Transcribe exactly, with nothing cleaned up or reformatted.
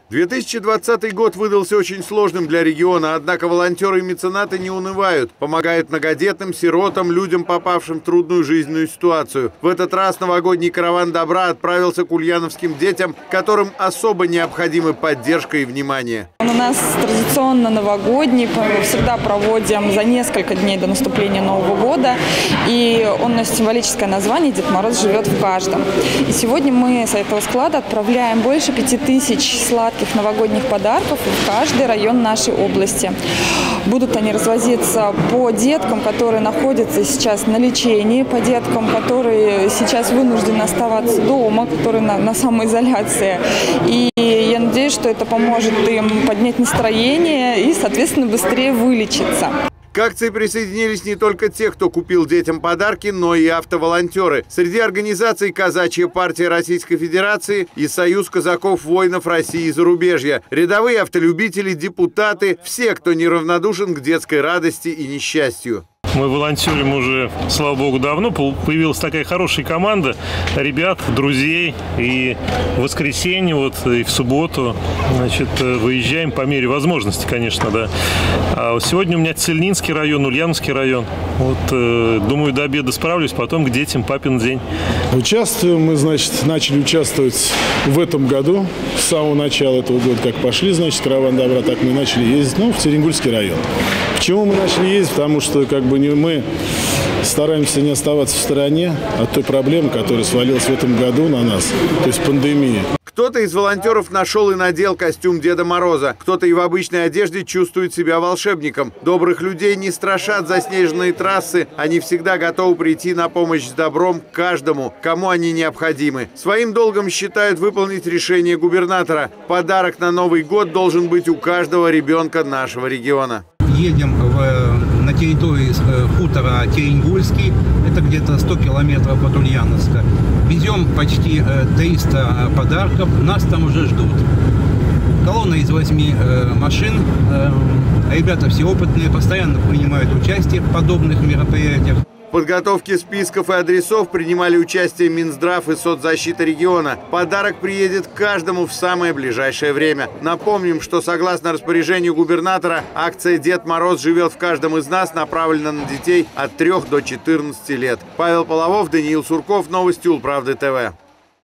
две тысячи двадцатый год выдался очень сложным для региона, однако волонтеры и меценаты не унывают, помогают многодетным, сиротам, людям, попавшим в трудную жизненную ситуацию. В этот раз новогодний караван добра отправился к ульяновским детям, которым особо необходимы поддержка и внимание. У нас традиционно новогодний, мы всегда проводим за несколько дней до наступления Нового года, и он носит символическое название «Дед Мороз живет в каждом». И сегодня мы с этого склада отправляем больше пяти тысяч сладких новогодних подарков в каждый район нашей области. Будут они развозиться по деткам, которые находятся сейчас на лечении, по деткам, которые сейчас вынуждены оставаться дома, которые на, на самоизоляции. И я надеюсь, что это поможет им поднять настроение и, соответственно, быстрее вылечиться. К акции присоединились не только те, кто купил детям подарки, но и автоволонтеры. Среди организаций «Казачья партия Российской Федерации» и «Союз казаков-воинов России и зарубежья», рядовые автолюбители, депутаты, все, кто неравнодушен к детской радости и несчастью. Мы волонтерим уже, слава богу, давно. Появилась такая хорошая команда ребят, друзей. И в воскресенье, вот, и в субботу, значит, выезжаем по мере возможности, конечно, да. А сегодня у меня Цельнинский район, Ульяновский район. Вот, думаю, до обеда справлюсь, потом к детям папин день. Участвуем мы, значит, начали участвовать в этом году. С самого начала этого года, как пошли, значит, караван добра, так мы начали ездить, ну, в Теренгульский район. Почему мы начали ездить? Потому что, как бы, мы стараемся не оставаться в стороне от той проблемы, которая свалилась в этом году на нас, то есть пандемия. Кто-то из волонтеров нашел и надел костюм Деда Мороза. Кто-то и в обычной одежде чувствует себя волшебником. Добрых людей не страшат заснеженные трассы. Они всегда готовы прийти на помощь с добром каждому, кому они необходимы. Своим долгом считают выполнить решение губернатора. Подарок на Новый год должен быть у каждого ребенка нашего региона. Едем в, на территории хутора Теренгульский, это где-то сто километров от Ульяновска. Везем почти триста подарков, нас там уже ждут. Колонна из восьми машин, ребята все опытные, постоянно принимают участие в подобных мероприятиях. В подготовке списков и адресов принимали участие Минздрав и соцзащита региона. Подарок приедет каждому в самое ближайшее время. Напомним, что согласно распоряжению губернатора, акция «Дед Мороз живет в каждом из нас» направлена на детей от трёх до четырнадцати лет. Павел Половов, Даниил Сурков, новости Улправды ТВ.